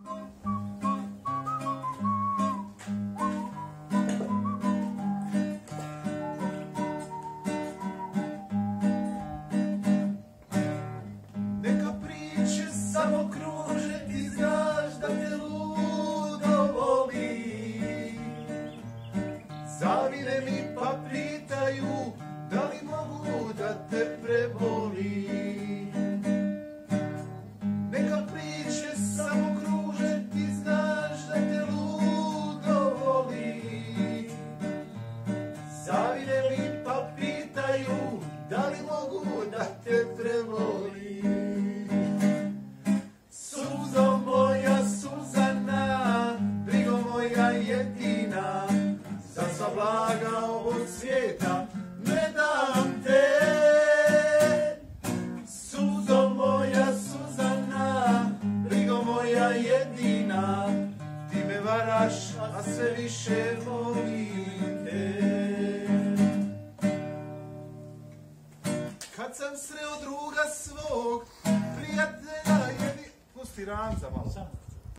Neka priče samo kruže, ti znaš da te ludo volim. Zavire mi pa pitaju da li mogu da te prebolim. Neka priče samo kruže, ti znaš da te ludo volim. Zavire mi pa pitaju da li mogu da te prevolim. Suzo moja Suzana, brigo moja jedina, za sva blaga ovog svijeta ne dam te. Suzo moja Suzana, brigo moja jedina, ti me varaš, a sve više volim te. Kad sam sreo druga svog prijatelja, pusti ranca malo.